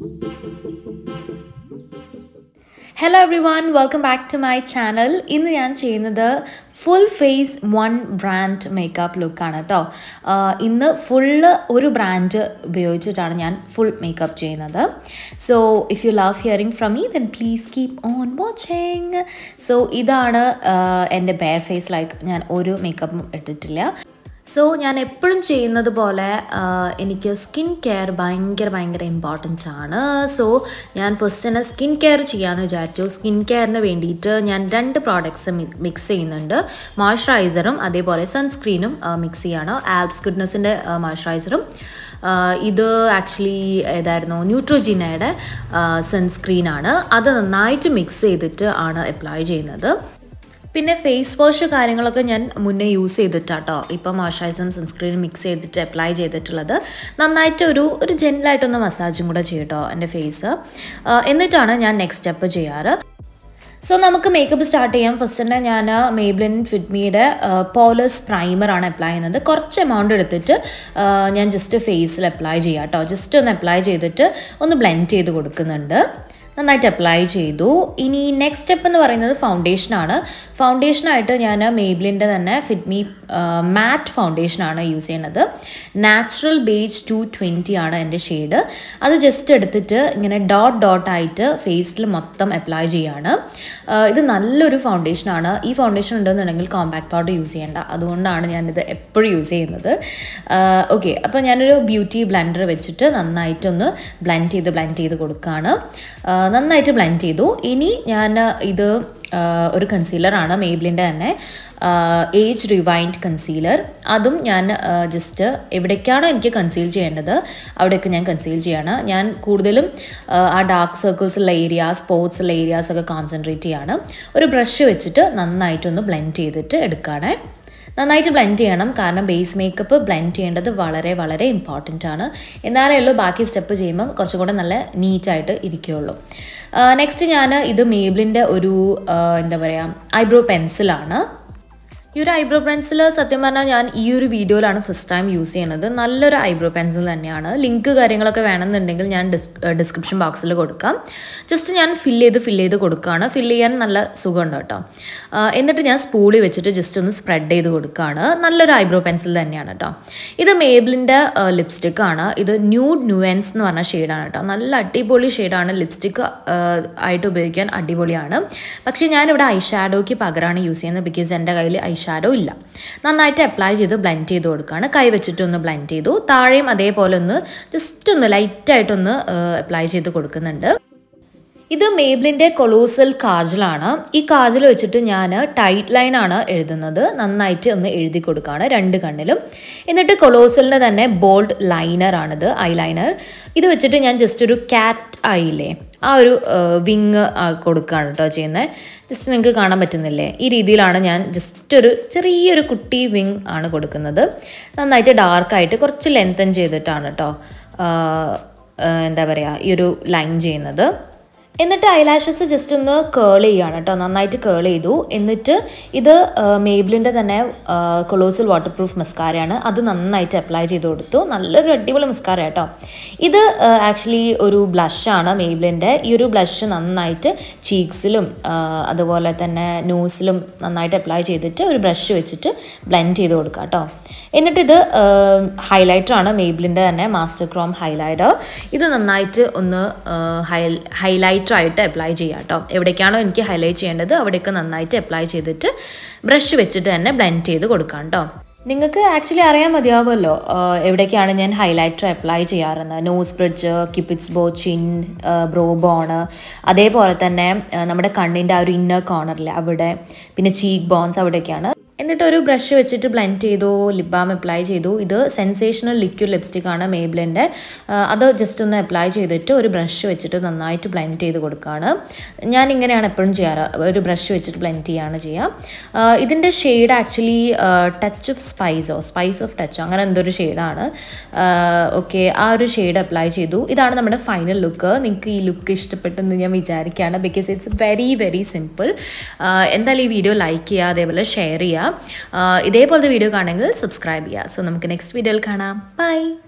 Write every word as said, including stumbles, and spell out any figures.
Hello everyone, welcome back to my channel. ഇന്ന് ഞാൻ ചെയ്യുന്നത് full face one brand makeup look ആണ് ട്ടോ. ഇന്ന് full ഒരു ബ്രാൻഡ് ഉപയോഗിച്ചിട്ടാണ് ഞാൻ full makeup ചെയ്യുന്നത്. So if you love hearing from me then please keep on watching. So ഇതാണ് എൻ്റെ bare face like ഞാൻ ഒരു മേക്കപ്പും ഇട്ടിട്ടില്ല. സോ ഞാൻ എപ്പോഴും ചെയ്യുന്നത് പോലെ എനിക്ക് സ്കിൻ കെയർ ഭയങ്കര ഭയങ്കര ഇമ്പോർട്ടൻ്റ് ആണ്. സോ ഞാൻ ഫസ്റ്റ് തന്നെ സ്കിൻ കെയർ ചെയ്യാമെന്ന് വിചാരിച്ചു. സ്കിൻ കെയറിന് വേണ്ടിയിട്ട് ഞാൻ രണ്ട് പ്രോഡക്ട്സ് മിക്സ് ചെയ്യുന്നുണ്ട്. മോയ്സ്ചറൈസറും അതേപോലെ സൺസ്ക്രീനും മിക്സ് ചെയ്യാണ്. ആൽപ്സ് ഗുഡ്നസിൻ്റെ മോയ്സ്ചറൈസറും ഇത് ആക്ച്വലി ഏതായിരുന്നു ന്യൂട്രോജിനയുടെ സൺസ്ക്രീനാണ്. അത് നന്നായിട്ട് മിക്സ് ചെയ്തിട്ട് ആണ് അപ്ലൈ ചെയ്യുന്നത്. പിന്നെ ഫേസ് വാഷ് കാര്യങ്ങളൊക്കെ ഞാൻ മുന്നേ യൂസ് ചെയ്തിട്ടാട്ടോ ഇപ്പം മോയ്സ്ചറൈസറും സൺസ്ക്രീനും മിക്സ് ചെയ്തിട്ട് അപ്ലൈ ചെയ്തിട്ടുള്ളത്. നന്നായിട്ട് ഒരു ഒരു ജെൻറ്റലായിട്ടൊന്ന് മസാജും കൂടെ ചെയ്യട്ടോ എൻ്റെ ഫേസ്. എന്നിട്ടാണ് ഞാൻ നെക്സ്റ്റ് സ്റ്റെപ്പ് ചെയ്യാറ്. സോ നമുക്ക് മേക്കപ്പ് സ്റ്റാർട്ട് ചെയ്യാം. ഫസ്റ്റ് തന്നെ ഞാൻ മേബ്ലിൻ ഫിറ്റ്മിയുടെ പോളേഴ്സ് പ്രൈമറാണ് അപ്ലൈ ചെയ്യുന്നത്. കുറച്ച് എമൗണ്ട് എടുത്തിട്ട് ഞാൻ ജസ്റ്റ് ഫേസിൽ അപ്ലൈ ചെയ്യാം കേട്ടോ. ജസ്റ്റ് ഒന്ന് അപ്ലൈ ചെയ്തിട്ട് ഒന്ന് ബ്ലെൻഡ് ചെയ്ത് കൊടുക്കുന്നുണ്ട്. നന്നായിട്ട് അപ്ലൈ ചെയ്തു. ഇനി നെക്സ്റ്റ് സ്റ്റെപ്പ് എന്ന് പറയുന്നത് ഫൗണ്ടേഷനാണ്. ഫൗണ്ടേഷനായിട്ട് ഞാൻ മേബ്ലിൻ്റെ തന്നെ ഫിറ്റ്മി മാറ്റ് ഫൗണ്ടേഷനാണ് യൂസ് ചെയ്യുന്നത്. നാച്ചുറൽ ബേജ് ടു ട്വൻറ്റി ആണ് എൻ്റെ ഷെയ്ഡ്. അത് ജസ്റ്റ് എടുത്തിട്ട് ഇങ്ങനെ ഡോട്ട് ഡോട്ടായിട്ട് ഫേസിൽ മൊത്തം അപ്ലൈ ചെയ്യാണ്. ഇത് നല്ലൊരു ഫൗണ്ടേഷനാണ്. ഈ ഫൗണ്ടേഷൻ ഉണ്ടെന്നുണ്ടെങ്കിൽ കോമ്പാക്ട് പൗഡർ യൂസ് ചെയ്യേണ്ട. അതുകൊണ്ടാണ് ഞാനിത് എപ്പോഴും യൂസ് ചെയ്യുന്നത്. ഓക്കെ, അപ്പോൾ ഞാനൊരു ബ്യൂട്ടി ബ്ലെൻഡർ വെച്ചിട്ട് നന്നായിട്ടൊന്ന് ബ്ലെൻഡ് ചെയ്ത് ബ്ലെൻഡ് ചെയ്ത് കൊടുക്കുകയാണ്. നന്നായിട്ട് ബ്ലെൻഡ് ചെയ്തു. ഇനി ഞാൻ ഇത് ഒരു കൺസീലറാണ് മേബ്ലിൻ്റെ തന്നെ ഏജ് റിവൈൻഡ് കൺസീലർ. അതും ഞാൻ ജസ്റ്റ് എവിടേക്കാണോ എനിക്ക് കൺസീൽ ചെയ്യേണ്ടത് അവിടെയൊക്കെ ഞാൻ കൺസീൽ ചെയ്യാണ്. ഞാൻ കൂടുതലും ആ ഡാർക്ക് സർക്കിൾസ് ഉള്ള ഏരിയ, സ്പോട്സ് ഉള്ള ഏരിയാസ് ഒക്കെ കോൺസെൻട്രേറ്റ് ചെയ്യാണ്. ഒരു ബ്രഷ് വെച്ചിട്ട് നന്നായിട്ടൊന്ന് ബ്ലെൻഡ് ചെയ്തിട്ട് എടുക്കുകയാണ്. നന്നായിട്ട് ബ്ലെൻഡ് ചെയ്യണം, കാരണം ബേസ് മേക്കപ്പ് ബ്ലെൻഡ് ചെയ്യേണ്ടത് വളരെ വളരെ ഇമ്പോർട്ടൻ്റ് ആണ്. എന്നാലേ ഉള്ളൂ ബാക്കി സ്റ്റെപ്പ് ചെയ്യുമ്പം കുറച്ചും കൂടെ നല്ല നീറ്റായിട്ട് ഇരിക്കുകയുള്ളൂ. നെക്സ്റ്റ് ഞാൻ ഇത് മേബ്ലിൻ്റെ ഒരു എന്താ പറയുക ഐബ്രോ പെൻസിലാണ്. ഈ ഒരു ഐബ്രോ പെൻസിൽ സത്യം പറഞ്ഞാൽ ഞാൻ ഈ ഒരു വീഡിയോയിലാണ് ഫസ്റ്റ് ടൈം യൂസ് ചെയ്യുന്നത്. നല്ലൊരു ഐബ്രോ പെൻസിൽ തന്നെയാണ്. ലിങ്ക് കാര്യങ്ങളൊക്കെ വേണമെന്നുണ്ടെങ്കിൽ ഞാൻ ഡിസ് ഡിസ്ക്രിപ്ഷൻ ബോക്സിൽ കൊടുക്കാം. ജസ്റ്റ് ഞാൻ ഫില്ല് ചെയ്ത് ഫില്ല് ചെയ്ത് കൊടുക്കുകയാണ്. ഫില്ല് ചെയ്യാൻ നല്ല സുഖമുണ്ട് കേട്ടോ. എന്നിട്ട് ഞാൻ സ്പൂളി വെച്ചിട്ട് ജസ്റ്റ് ഒന്ന് സ്പ്രെഡ് ചെയ്ത് കൊടുക്കുകയാണ്. നല്ലൊരു ഐബ്രോ പെൻസിൽ തന്നെയാണ് കേട്ടോ. ഇത് മേബ്ലിൻ്റെ ലിപ്സ്റ്റിക്കാണ്. ഇത് ന്യൂഡ് ന്യൂവൻസ് എന്ന് പറഞ്ഞ ഷെയ്ഡാണ് കേട്ടോ. നല്ല അടിപൊളി ഷെയ്ഡാണ്. ലിപ്സ്റ്റിക്ക് ആയിട്ട് ഉപയോഗിക്കാൻ അടിപൊളിയാണ്. പക്ഷേ ഞാനിവിടെ ഐ ഷാഡോയ്ക്ക് പകരമാണ് യൂസ് ചെയ്യുന്നത്. ബിക്കോസ് എൻ്റെ കയ്യിൽ ഐ ഷാഡോ ഇല്ല. നന്നായിട്ട് അപ്ലൈ ചെയ്ത് ബ്ലെൻഡ് ചെയ്ത് കൊടുക്കുകയാണ്. കൈ വെച്ചിട്ടൊന്ന് ബ്ലെൻഡ് ചെയ്തു. താഴെയും അതേപോലെ ഒന്ന് ജസ്റ്റ് ഒന്ന് ലൈറ്റായിട്ടൊന്ന് അപ്ലൈ ചെയ്ത് കൊടുക്കുന്നുണ്ട്. ഇത് മേബ്ലിൻ്റെ കൊളോസൽ കാജലാണ്. ഈ കാജൽ വെച്ചിട്ട് ഞാൻ ടൈറ്റ് ലൈനാണ് എഴുതുന്നത്. നന്നായിട്ട് ഒന്ന് എഴുതി കൊടുക്കുകയാണ് രണ്ട് കണ്ണിലും. എന്നിട്ട് കൊളോസലിൻ്റെ തന്നെ ബോൾഡ് ലൈനറാണിത്, ഐ ലൈനർ. ഇത് വെച്ചിട്ട് ഞാൻ ജസ്റ്റ് ഒരു ക്യാറ്റ് ഐയില്ലേ ആ ഒരു വിങ് കൊടുക്കുകയാണ് കേട്ടോ ചെയ്യുന്നത്. ജസ്റ്റ് നിങ്ങൾക്ക് കാണാൻ പറ്റുന്നില്ലേ, ഈ രീതിയിലാണ് ഞാൻ ജസ്റ്റ് ഒരു ചെറിയൊരു കുട്ടി വിങ് ആണ് കൊടുക്കുന്നത്. നന്നായിട്ട് ഡാർക്കായിട്ട് കുറച്ച് ലെങ്തൻ ചെയ്തിട്ടാണ് കേട്ടോ എന്താ പറയുക ഈ ഒരു ലൈൻ ചെയ്യുന്നത്. എന്നിട്ട് ഐലാഷസ് ജസ്റ്റ് ഒന്ന് കേൾ ചെയ്യുകയാണ് കേട്ടോ. നന്നായിട്ട് കേൾ ചെയ്തു. എന്നിട്ട് ഇത് മേബ്ലിൻ്റെ തന്നെ കൊളോസൽ വാട്ടർ പ്രൂഫ് മസ്കാരയാണ്. അത് നന്നായിട്ട് അപ്ലൈ ചെയ്ത് കൊടുത്തു. നല്ലൊരു അടിപൊളി മസ്കാര കേട്ടോ. ഇത് ആക്ച്വലി ഒരു ബ്ലഷാണ് മേബ്ലിൻ്റെ. ഈ ഒരു ബ്ലഷ് നന്നായിട്ട് ചീക്സിലും അതുപോലെ തന്നെ നോസിലും നന്നായിട്ട് അപ്ലൈ ചെയ്തിട്ട് ഒരു ബ്രഷ് വെച്ചിട്ട് ബ്ലെൻഡ് ചെയ്ത് കൊടുക്കുക കേട്ടോ. എന്നിട്ടിത് ഹൈലൈറ്ററാണ് മേബ്ലിൻ്റെ തന്നെ മാസ്റ്റർ ക്രോം ഹൈലൈറ്റർ. ഇത് നന്നായിട്ട് ഒന്ന് ഹൈ ഹൈലൈറ്റ് ആയിട്ട് അപ്ലൈ ചെയ്യാം കേട്ടോ. എവിടേക്കാണോ എനിക്ക് ഹൈലൈറ്റ് ചെയ്യേണ്ടത് അവിടെയൊക്കെ നന്നായിട്ട് അപ്ലൈ ചെയ്തിട്ട് ബ്രഷ് വെച്ചിട്ട് തന്നെ ബ്ലെൻഡ് ചെയ്ത് കൊടുക്കാം കേട്ടോ. നിങ്ങൾക്ക് ആക്ച്വലി അറിയാൻ മതിയാവുമല്ലോ എവിടേക്കാണ് ഞാൻ ഹൈലൈറ്റർ അപ്ലൈ ചെയ്യാറെന്ന്. Nose bridge, cupid's bow, chin, brow bone, അതേപോലെ തന്നെ നമ്മുടെ കണ്ണിൻ്റെ ആ ഒരു ഇന്നർ കോർണറിൽ അവിടെ, പിന്നെ ചീക്ക് ബോൺസ് അവിടെയൊക്കെയാണ്. എന്നിട്ട് ഒരു ബ്രഷ് വെച്ചിട്ട് ബ്ലെൻഡ് ചെയ്തു. ലിപ് ബാം അപ്ലൈ ചെയ്തു. ഇത് സെൻസേഷണൽ ലിക്വിഡ് ലിപ്സ്റ്റിക്കാണ് മേബ്ലിൻ്റെ. അത് ജസ്റ്റ് ഒന്ന് അപ്ലൈ ചെയ്തിട്ട് ഒരു ബ്രഷ് വെച്ചിട്ട് നന്നായിട്ട് ബ്ലെൻഡ് ചെയ്ത് കൊടുക്കുകയാണ്. ഞാൻ ഇങ്ങനെയാണ് എപ്പോഴും ചെയ്യാറ്, ഒരു ബ്രഷ് വെച്ചിട്ട് ബ്ലെൻഡ് ചെയ്യുകയാണ് ചെയ്യുക. ഇതിൻ്റെ ഷെയ്ഡ് ആക്ച്വലി ടച്ച് ഓഫ് സ്പൈസോ സ്പൈസ് ഓഫ് ടച്ചോ അങ്ങനെ എന്തൊരു ഷെയ്ഡാണ്. ഓക്കെ, ആ ഒരു ഷെയ്ഡ് അപ്ലൈ ചെയ്തു. ഇതാണ് നമ്മുടെ ഫൈനൽ ലുക്ക്. നിങ്ങൾക്ക് ഈ ലുക്ക് ഇഷ്ടപ്പെട്ടെന്ന് ഞാൻ വിചാരിക്കുകയാണ്. Because it's very very simple. എന്തായാലും ഈ വീഡിയോ ലൈക്ക് ചെയ്യുക, അതേപോലെ ഷെയർ ചെയ്യുക. ഇതേപോലത്തെ വീഡിയോ കാണുമെങ്കിൽ സബ്സ്ക്രൈബ് ചെയ്യുക. സോ നമുക്ക് നെക്സ്റ്റ് വീഡിയോയിൽ കാണാം. ബൈ.